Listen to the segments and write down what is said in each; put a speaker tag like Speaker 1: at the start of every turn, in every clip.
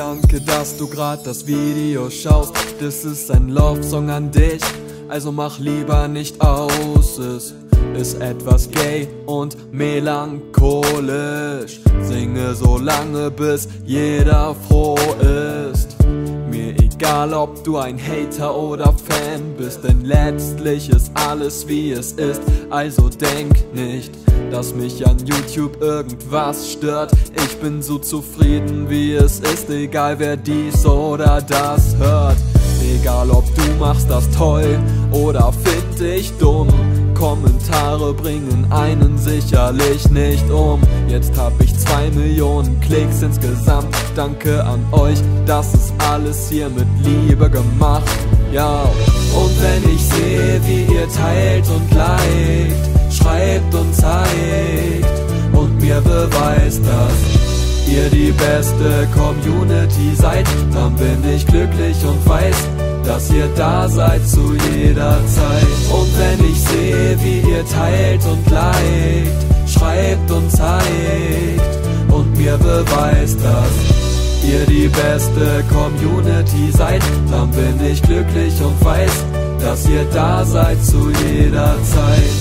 Speaker 1: Danke, dass du grad das Video schaust. Das ist ein Love-Song an dich, also mach lieber nicht aus. Es ist etwas gay und melancholisch. Singe so lange, bis jeder froh ist. Mir egal, ob du ein Hater oder Fan bist, denn letztlich ist alles wie es ist. Also denk nicht, dass mich an YouTube irgendwas stört. Ich bin so zufrieden wie es ist, egal wer dies oder das hört. Egal ob du machst das toll oder find ich dumm, Kommentare bringen einen sicherlich nicht um. Jetzt hab ich 2 Millionen Klicks insgesamt. Danke an euch, das ist alles hier mit Liebe gemacht. Ja, und wenn ich sehe, wie ihr teilt und liked, schreibt und zeigt und mir beweist, dass ihr die beste Community seid, dann bin ich glücklich und weiß, dass ihr da seid zu jeder Zeit. Und wenn ich sehe, wie ihr teilt und liked, schreibt und zeigt und mir beweist, dass ihr die beste Community seid, dann bin ich glücklich und weiß, dass ihr da seid zu jeder Zeit.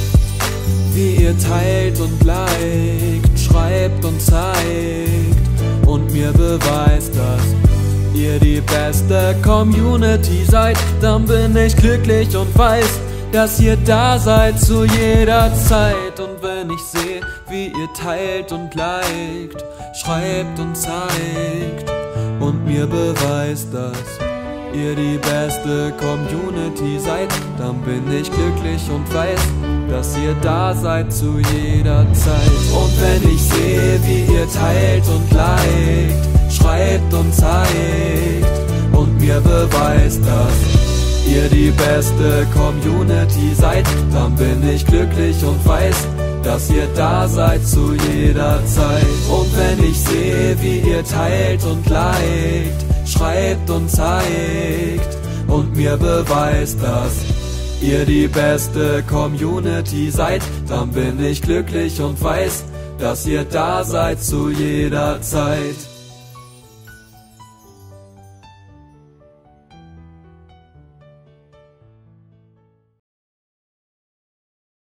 Speaker 1: Wie ihr teilt und liked, schreibt und zeigt und mir beweist, dass ihr die beste Community seid, dann bin ich glücklich und weiß, dass ihr da seid zu jeder Zeit. Und wenn ich sehe, wie ihr teilt und liked, schreibt und zeigt und mir beweist, dass ihr die beste Community seid, dann bin ich glücklich und weiß, dass ihr da seid zu jeder Zeit. Und wenn ich sehe, wie ihr teilt und liked, schreibt und zeigt und mir beweist, dass ihr die beste Community seid, dann bin ich glücklich und weiß, dass ihr da seid zu jeder Zeit. Und wenn ich sehe, wie ihr teilt und liked, schreibt und zeigt und mir beweist, dass ihr die beste Community seid, dann bin ich glücklich und weiß, dass ihr da seid zu jeder Zeit.